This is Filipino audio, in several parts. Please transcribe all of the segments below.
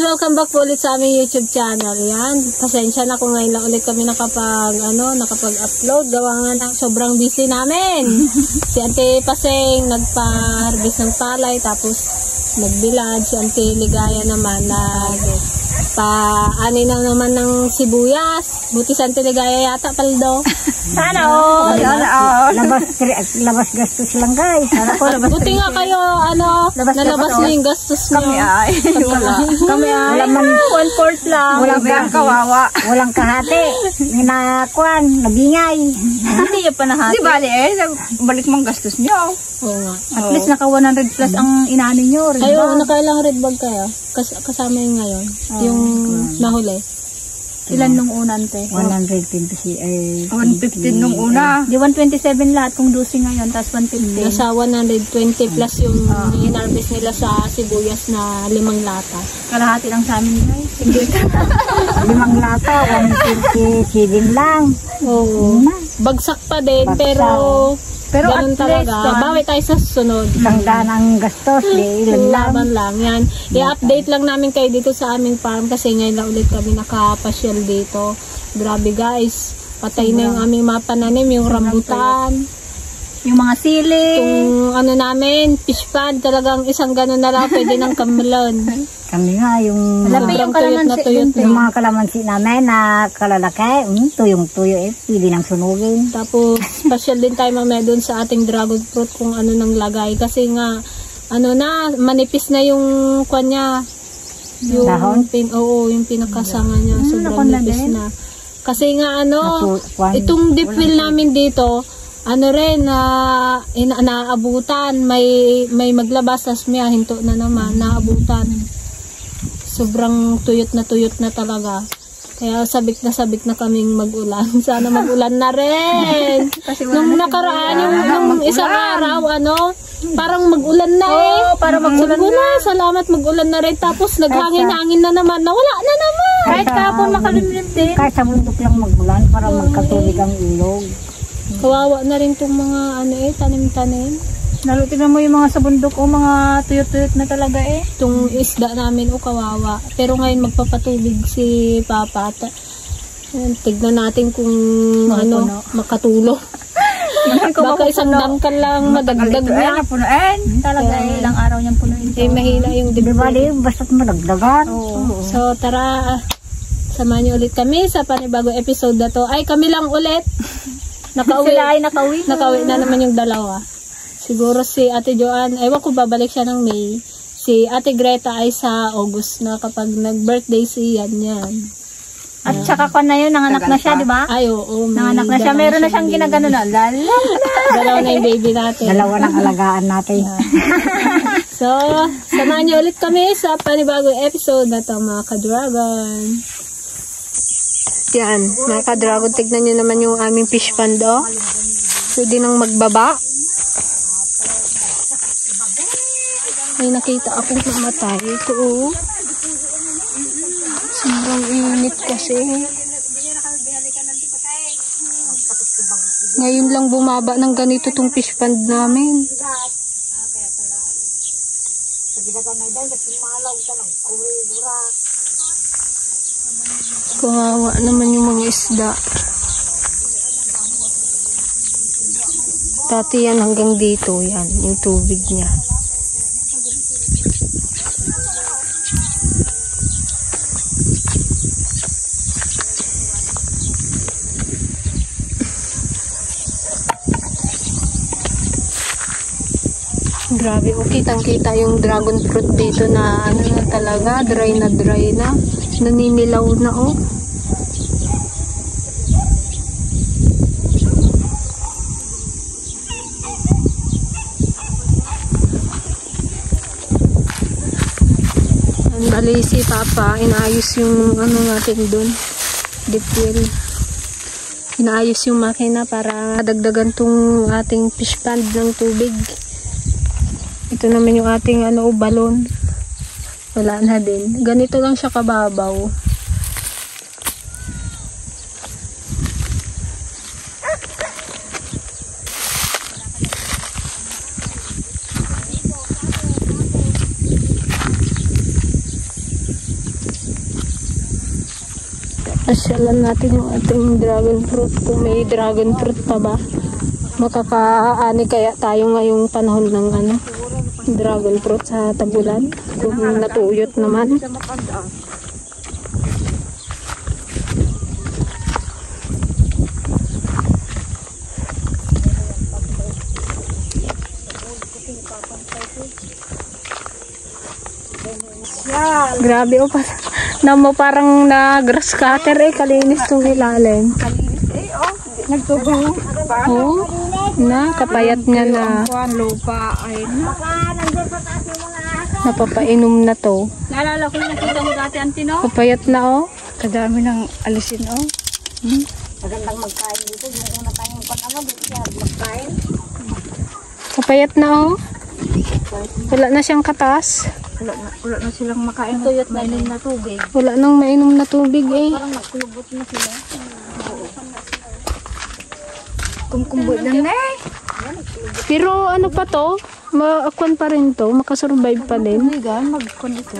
welcome back po ulit sa aming YouTube channel. Yan, pasensya na kung ngayon lang ulit kami nakapag-upload. Gawa nga na sobrang busy namin. Si Ate Paseng nagpa-harvest ng palay, tapos nagbilad. Si Ate Ligaya naman nagpa-ani na naman ng sibuyas. Buti si Ate Ligaya yata paldo. Sana all! Labas gastos lang guys. Buti nga kayo, nalabas mo yung gastos nyo. Kami ay. One-fourth lang. Walang kawawa. Walang kahati. Ninakuan, nabingay. Hindi niya pa nahati. Di bali balik mong gastos niyo. Oo nga. At least naka 100 plus ang inani niyo. Ayo, nakailang red bag kayo? Kasama yung ngayon. Yung nahuli. Ilan nung unante? 120. 115 nung una. Di 127 lahat kung dosi ngayon, tapos 115. Nasa 120 plus yung in-harvest nila sa sibuyas na 5 lata. Kalahati lang sa amin guys. 5 lata, 127 lang. Oo. Bagsak pa din, pero ganun talaga. Bawi tayo sa susunod. Tangdaan ang gastos, laban lang yan. I-update lang namin kayo dito sa aming farm kasi ngayon lang ulit kami nakapasyal dito. Grabe guys, patay na yung aming mga pananim, yung rambutan, yung mga sili, yung namin, fish pond, talagang isang ganun na lang pwede ng kamelon. Kami nga yung mga kalamansi namin na kalalaki, tuyong-tuyo pili ng sunugin. Tapos special din tayo mamaya doon sa ating dragon fruit kung ano nang lagay kasi nga manipis na yung kanya, yung dahon? Yung pinakasanga niya, sobrang nipis na. Kasi nga itong deep well namin dito, naabutan, may maglabas, tas may hinto na naman, naabutan. Sobrang tuyot na talaga. Kaya sabik na kaming mag-ulan. Sana mag-ulan na rin. Nung nakaraan, yung isang araw, parang mag-ulan na para mag-ulan na. Salamat, mag-ulan na rin. Tapos naghangin-hangin na naman. Nawala na naman. Kahit kapon makalimlim din. Kahit sa bundok lang mag-ulan para magkatubig ang ilog. Kawawa na rin itong mga tanim-tanim. Tingnan mo yung mga sa bundok mga tuyot-tuyot na talaga Itong isda namin kawawa. Pero ngayon magpapatubig si Papa. Tignan natin kung makatulong. Baka isang dangkal lang madagdag na. Talaga ilang araw niyang punuin. Mahina yung dibdib. Basta't madagdagan. So tara, samahan niyo ulit kami sa panibagong episode na to. Ay, kami lang ulit. Nakauwi na naman yung dalawa. Siguro si Ate Joanne, ewan ko babalik siya ng May. Si Ate Greta ay sa August na kapag nag-birthday siya yan. At saka na yun, nanganak na siya, di ba? Ay, oo. Nanganak na siya, meron na siyang ginagano na. Dalawa na yung baby natin. Dalawa ng alagaan natin. So, samahan niyo ulit kami sa panibagong episode na ito, mga ka-dragon. Yan, mga ka-dragon, tignan niyo naman yung aming fish pond, Pwede nang magbaba. May nakita akong namatay. Ito, sobrang init kasi. Ngayon lang bumaba ng ganito tong fish pond namin. Kawawa naman yung mga isda. Dati yan hanggang dito, yan, yung tubig niya. Grabe, kitang-kita yung dragon fruit dito na na talaga, dry na. Naninilaw na Bali si Papa, inaayos yung natin dun. Deep well. Inaayos yung makina para dagdagan tong ating fish pond ng tubig. Ito naman yung ating balon. Wala na din. Ganito lang siya kababaw. Asyalan natin yung ating dragon fruit. Kung may dragon fruit pa ba. Makakaani kaya tayo ngayong panahon ng dragon fruit sa tagulan. Kung natuyot naman. Grabe o pa. Parang na grass cutter kalinis tong ilalim. Nagtubong. Oh, na kapayat niya na. Lupa ay na. Napapainom na to. Naalala ko yung nakita mo dati, Auntie, no? Kapayat na oh. Kadami ng alisin, oh. Magandang magkain dito. Yung una tayong panama, dito siya magkain. Kapayat na oh. Wala na siyang katas. Wala na silang makain. Tuyot na inom na tubig. Wala nang mainom na tubig eh. Parang nagkulubot na sila. Kumkumbot lang na eh. Pero ano pa to? Maakwan pa rin to. Makasurvive pa din. Ay, gan, magkon ito.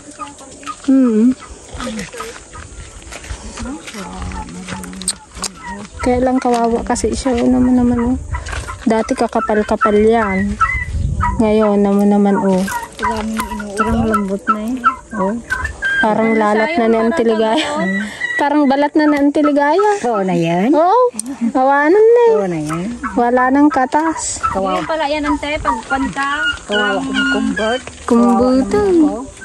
Kaya lang kawawa kasi siya naman oh. Dati kakapal-kapal yan. Ngayon naman oh. Parang lambot na eh. Oh. Parang lalat na ni Auntie Ligaya. Parang balat na ni Auntie Ligaya. Oo na yan. Oh, kawanan na eh. Oo na yan. Wala nang katas. Ngayon pala yan, Ante, pagpanta. Kawawa kong kumbot. Kumbutan.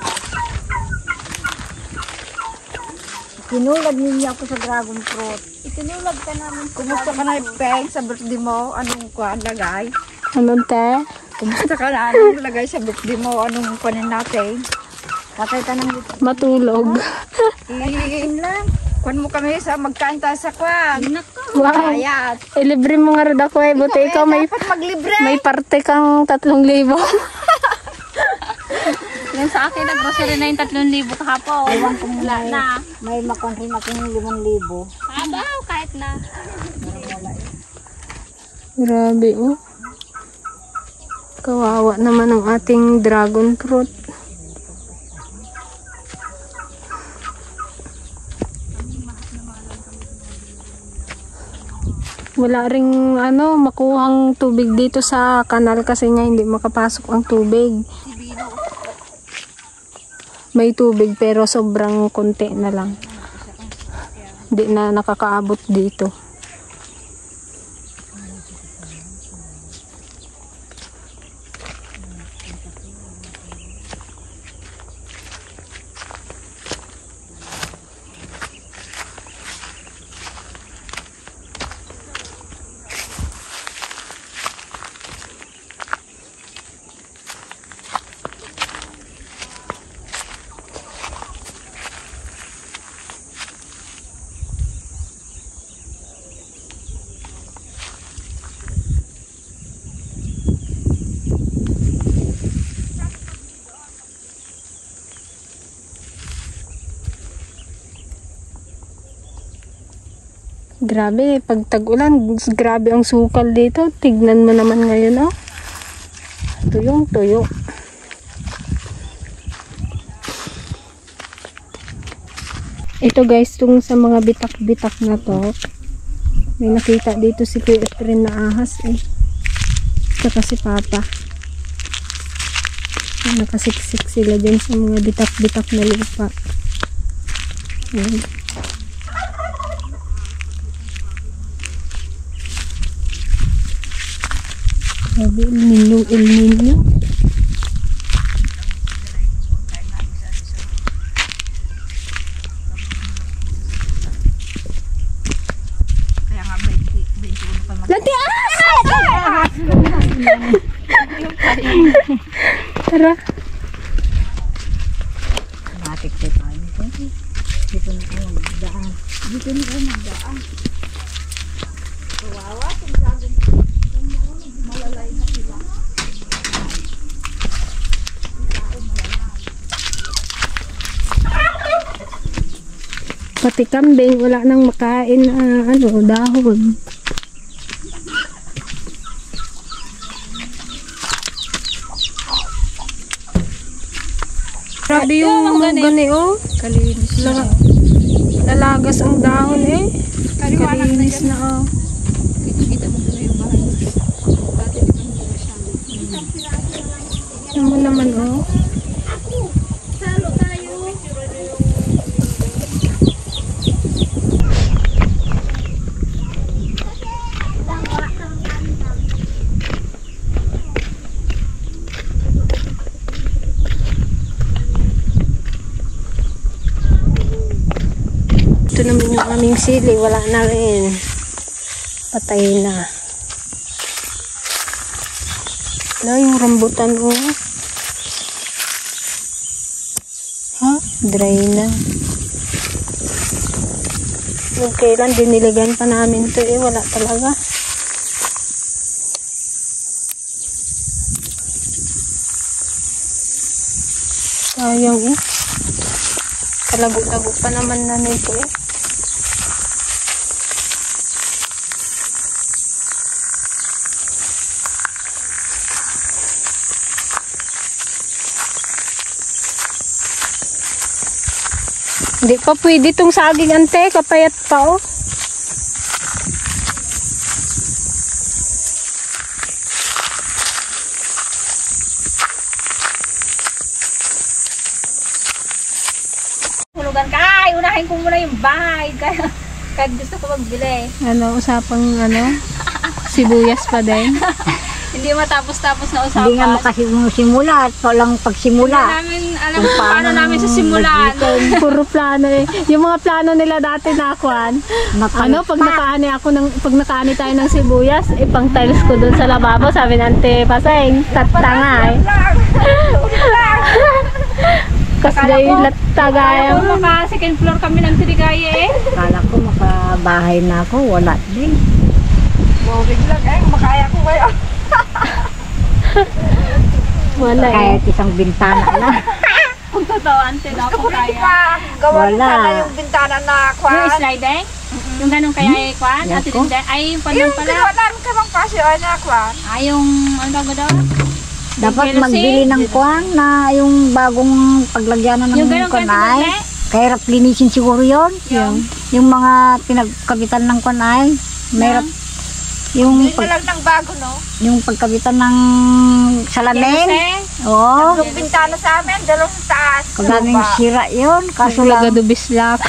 Kinulad ninyo ako sa dragon fruit. Itinulog ka namin. Kumusta ka na, Peng, sa birthday mo? Anong kuhaan lagay? Anong te? Kumusta ka na? Anong lagay sa birthday mo? Anong kuhanin natin? Patay ka nang dito. Matulog. Iin lang. Kuhan mo kami sa magkain tayo sa kwan. Wow. Ayat. Ilibre mo nga rin ako eh. Buti ikaw may, Dapat maglibre. may parte kang 3,000. Yung sa akin, nag-grocery na yung 3,000 kahapon. Ewan ko Wala na. May makon rin akong 5,000. Abaw, kahit na. Grabe oh. Kawawa naman ang ating dragon fruit. Wala ring makuhang tubig dito sa kanal kasi nga hindi makapasok ang tubig. May tubig pero sobrang konti na lang. Hindi na nakakaabot dito. Grabe, pag tag-ulan, grabe ang sukal dito. Tignan mo naman ngayon, oh. Tuyong tuyo. Ito guys, tung sa mga bitak-bitak na to, may nakita dito si Kuya Efren na ahas eh. Saka si Papa. Nakasiksik sila dyan sa mga bitak-bitak na lupa. Ayan. Sabi, El Nino. Kaya nga, 21 pa Lati, Tara. Matik sa tayo. Dito na kayo magdaan. Dito na kayo magdaan. Kawawa, malalay na sila. Pati kambing, wala nang makain dahon. Grabe yung gani, oh. Kalinis lang. Lalagas ang dahon eh. Kalinis na oh. Ano naman oh. Ito naman yung aming sili. Wala na rin. Patay na. Wala yung rambutan oh. Ha? Dry na. Yung kailan diniligan pa namin to eh. Wala talaga. Sayang eh. Talago-lago pa naman na nito eh. Hindi pa pwede itong saging ante, kapayat pa oh. Hulugan ka. Ay, unahin ko muna yung bahay. Kaya gusto ko magbili. Ano, usapang ano? Sibuyas pa din. Hindi matapos-tapos na usapan. Hindi nga makasimula. Ito lang pagsimula. Hindi namin alam kung paano namin sisimulan. Puro plano eh. Yung mga plano nila dati na akuan. Ano, pag nakaani tayo ng sibuyas, ipang tiles ko dun sa lababo. Sabi ng ante, paseng, tatanga eh. Kasi latagaya. Kala ko maka second floor kami ng Sirigaya eh. Kala ko makabahay na ako. Wala din. Bobig lang eh. Makaya ko kayo. Wala eh. Kahit isang bintana na. Kung totoo, ante na ako kaya. Gawa Wala. Sana yung bintana na kwan. Yung sliding? Yung ganun kaya ay kwan? Yan At ko. ay yung panon pala. Yung ginawa ka bang pasyo na kwan? Ay yung ano ba daw? Dapat magbili ng kwan na yung bagong paglagyan ng kwanay. Kaya rap linisin siguro yun. Yung mga pinagkabitan ng kwanay. May rap yung lang ng bago no? Yung pagkabitan ng salamin. Oo. Yung bintana sa amin, dalawang taas. Pagdaming sira yun. Kaso lang. Nagadubislak.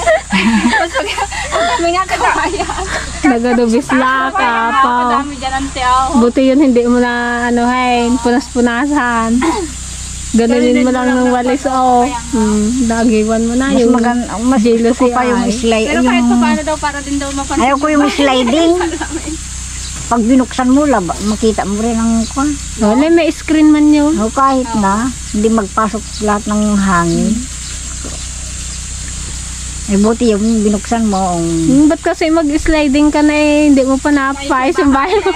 May nga kaya. Nagadubislak ka pa. Kadami dyan ante ako. Buti yun hindi mo na anuhin, punas-punasan. Ganunin mo lang ng walis oh. Dagiwan mo na Mas yung mas jealousy ko pa yung ay. slide. Pero kahit pa paano daw para din daw mapansin. Ayaw ko yung sliding. Pag binuksan mo, makita mo rin ang kwan. Wala, may screen man yun. O kahit na, hindi magpasok lahat ng hangin. Buti yung binuksan mo. Ba't kasi mag-sliding ka na eh, hindi mo pa napais yung bahay mo.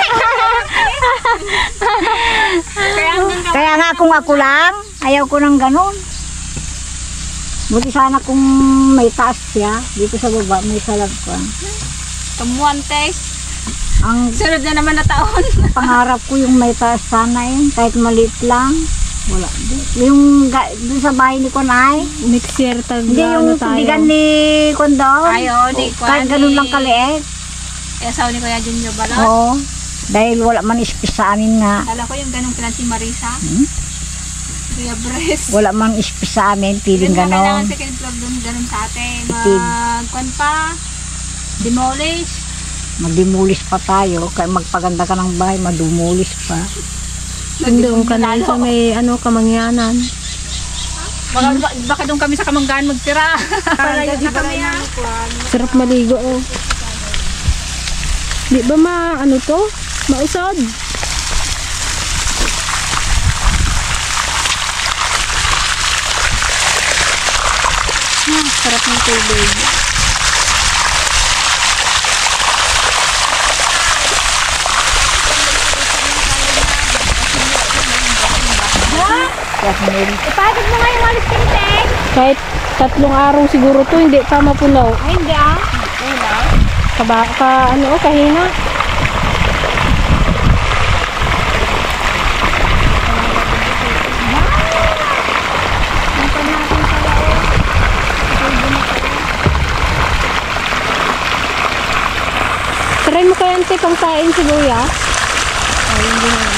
Kaya nga kung ako lang, ayaw ko ng ganun. Buti sana kung may taas siya, dito sa baba, may salag pa. Kamuan test. Ang Sunod na naman na taon. pangarap ko yung may taas sana yun, kahit maliit lang. Wala. Yung doon sa bahay ni Kunay. Next year Hindi yung tubigan ni Kondo. Ayo, di ko. Kahit ganun lang kaliit. Asaw ni Kuya Junior Balot. Oo. Dahil wala man ispis sa amin nga. Alam ko yung ganung pinansi Marisa. Kuya Bres. Wala man ispis sa amin, piling Yun nga kailangan ganon. second floor dun, ganun sa atin. Tipid. Magkwan pa. Demolish. Magdimulis pa tayo, kaya magpaganda ka ng bahay, madumulis pa. Doon ka na sa may ano, kamangyanan. Baka doon kami sa Kamanggaan magtira. Para yun na kami ha. Sarap maligo oh. Di ba ano to? Mausad. Sarap ng tubig. Ipagod mo nga yung walis kinteng. Kahit 3 araw siguro to, hindi pa mapunaw. Ay, hindi ah. Kahina. ante pang kain sibuyas. Ayun din naman.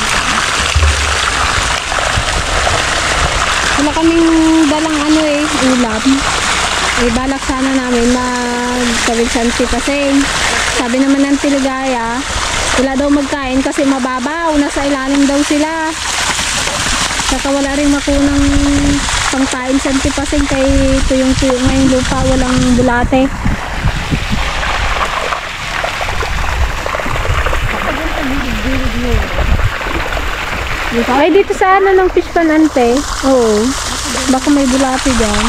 Wala kaming dalang ulam. Balak sana namin mag-tawid Santi Paseng. Sabi naman ng Tiligaya, wala daw magkain kasi mababaw. Nasa ilalim daw sila. Saka wala rin makunang pangkain Santi Paseng kay tuyong-tuyo ngayong lupa. Walang bulate. Ay, dito sa ng fish pan ante. Oo. Baka may bulate dyan.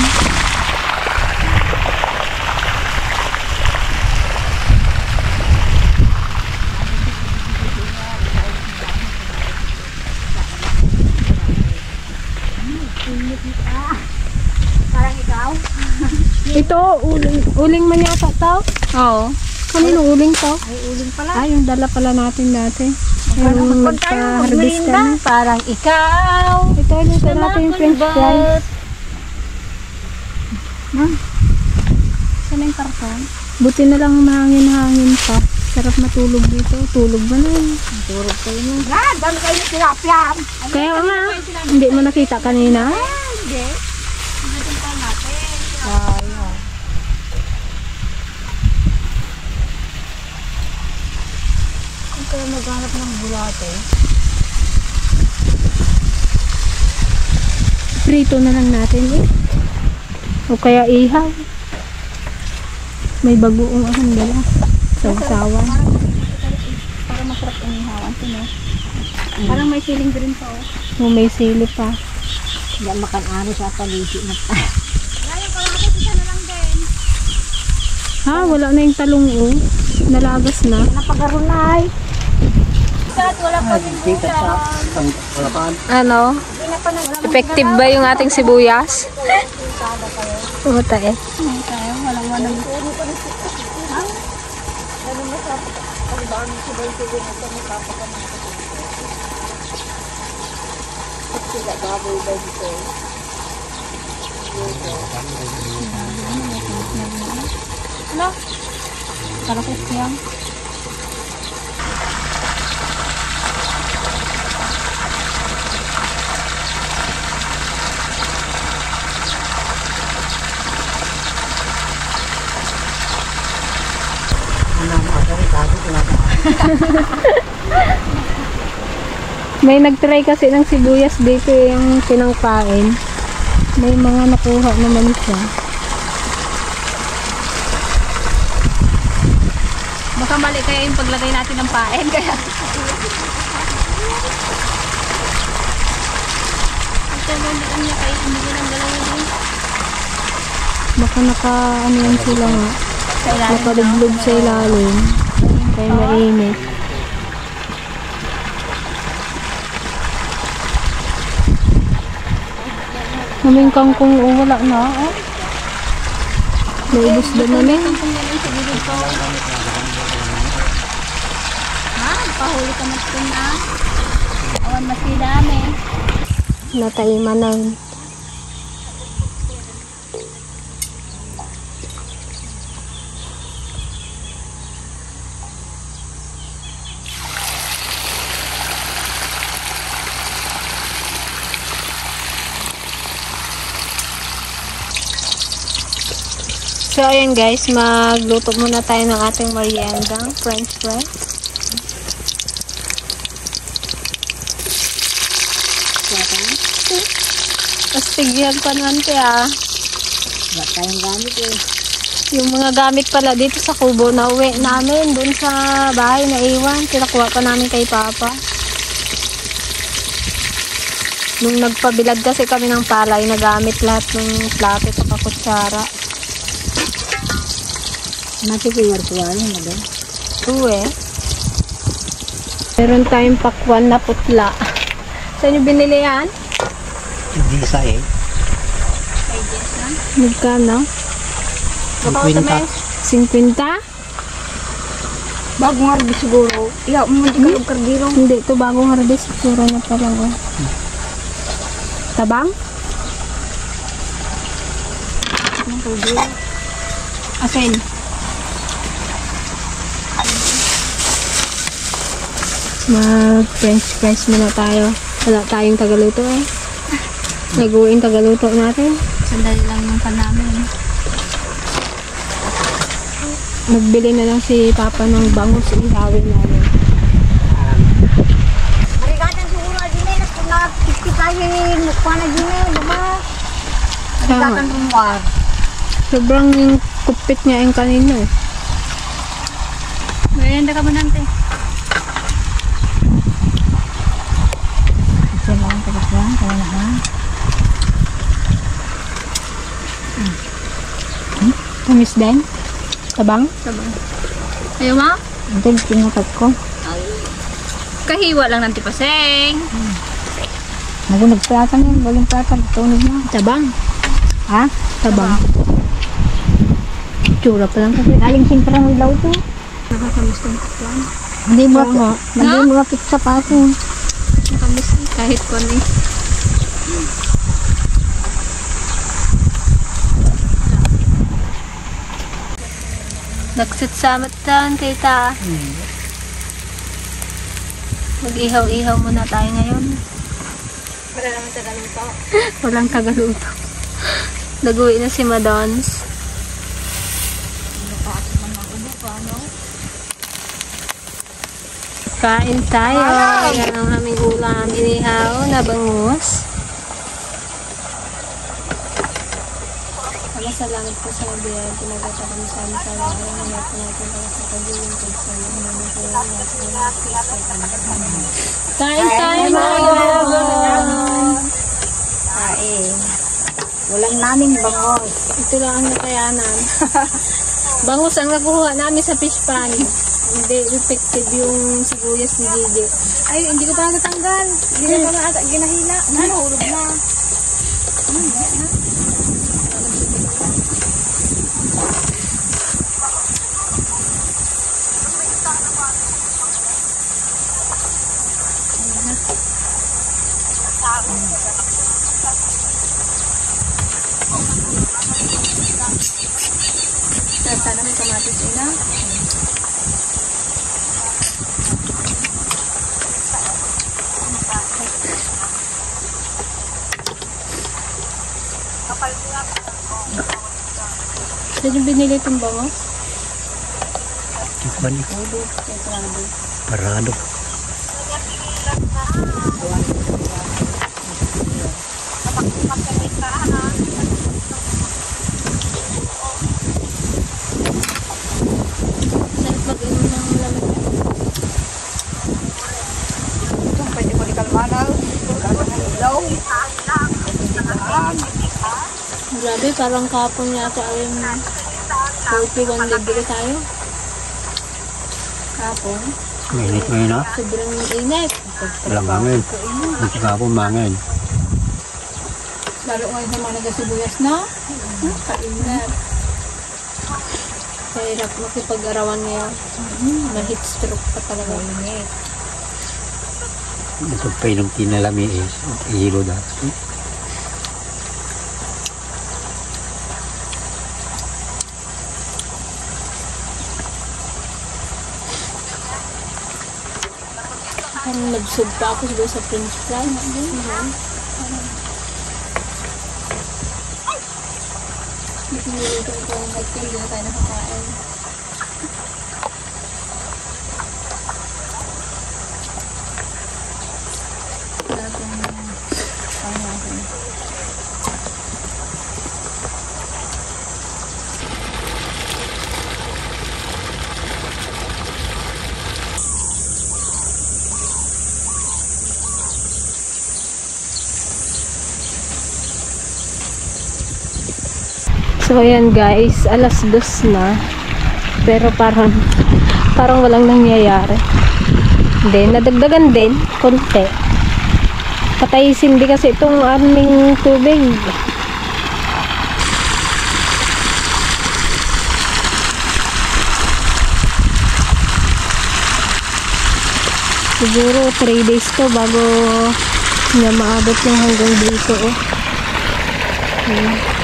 Parang ikaw? Ito, uling man yata tao. Oo. Kanino uling to? Ay, uling pala. Ay, yung dala pala natin dati. Yung magpa-harvest kami. Parang ikaw. Ito, luto natin yung french fries. Saan yung karton? Buti na lang mahangin-hangin pa. Sarap matulog dito. Tulog ba na yun? Turog kayo nun. Dami kayo tilapia. Kaya nga, hindi mo nakita kanina? Hindi. Hindi pa natin. Sayang. Kung kayo maghanap ng bulate. Prito na lang natin eh. O kaya ihaw. May bagoong akong dala. Sausawan. Parang masarap yung ihawan. Parang may feeling green pa oh. O may sili pa. Hindi makan-ano sa palisi na pa. Ha, wala na yung talong o. Nalagas na. Napagarunay. Ano? Effective ba yung ating sibuyas? Pumunta eh. Ano? Kalakot yan. May nagtry kasi ng sibuyas dito yung pinangkain. May mga nakuha naman siya. Baka mali kaya yung paglagay natin ng paen. Kaya Baka ano yan sila nga. Nakalublog sa ilalim. Kaya mainit. Kaming kangkong wala na. Oh. Naubos ba namin? pahuli ka mas na. Awan masidami. Nataiman na. So, ayan guys, magluto muna tayo ng ating meriendang french fries. Astigyan pa naman kaya. Ba't tayong gamit eh? Yung mga gamit pala dito sa kubo na uwi namin, dun sa bahay na iwan. Pinakuha pa namin kay Papa. Nung nagpabilad kasi kami ng palay, nagamit lahat ng plato at kutsara. Nakikiyar ko yan na ba? Uwe. Meron tayong pakwan na putla. Saan yung binili yan? Hindi sa eh. Magkano? 50. 50? Bagong harvest siguro. Iya, umunti ka ng kardiro. Hindi, ito bagong harvest. Sura na pa lang. Oh. Tabang? Ang kardiro. Asin. Mag-french fries muna tayo. Wala tayong tagaluto eh. Naguing tagaluto natin. Sandali lang yung pan namin. Nagbili na lang si Papa ng bangus. Ihawin namin. Marigatan siguro din eh. Kung nakapikti tayo mukha na din eh. Diba? Marigatan rumwar. Sobrang kupit niya yung kanina eh. Mayanda ka ba nante? Kasi lang tapos lang. Kaya na ha. Tamis din? Tabang? Sabang. Ayaw ma? Ito yung tinatag ko. Kahiwa lang ng tipaseng. Nagplatan yun. Walang platan. Tunog na. Tabang? Ha? Tabang. Tsura pa lang kasi. Aling siyempre ang ilaw to. Nakakamiss ng kaplan. Hindi mo Oo. hindi mo pizza pa ako. Nakamiss kahit ko ni. Nagsitsamot down, tita. Mag-ihaw-ihaw muna tayo ngayon. Wala naman tagaluto. Walang tagaluto. Naguwi na si Madons. Kain tayo. Yan ang aming ulam. Inihaw na bangus. Salamat po sa biyaya. Pinagata kami sa amin sa mga nangyat natin para sa pag-iwin ko sa mga kain tayo mga Kain. Walang naming bangos. ito lang ang nakayanan. Bangus ang nakuha namin sa fish pan. Hindi effective yung sibuyas ni Gigi. Ay, hindi ko pa natanggal. Hindi ko pa ginahila. Ano, urog na. Sana may kamatis ina. Saan yung binili itong bangus? Balik. Parado. Sarap mag-inom ng malamig. Pwede mo di kalmanaw. Ilaw. Grabe, parang kapon yata yung 41 degree tayo. Kapon. Mainit ngayon ha. Sobrang init. Walang hangin. Hindi ka po mangin. Lalo ngayon sa mga nagasibuyas na. Kainat. Kahirap makipag-arawan ngayon. Ma-heat stroke pa talaga. Ito pa yung tinalami is ihilo dati. Parang nagsub pa ako doon sa french fry. Niluluto ko ang hot hindi na tayo nakakain. Sarap yung kain natin. So ayan guys, alas 2 na. Pero parang walang nangyayari. Then nadagdagan din konti. Patay sindi kasi itong aming tubig. Siguro 3 days to bago niya maabot yung hanggang dito. Oh.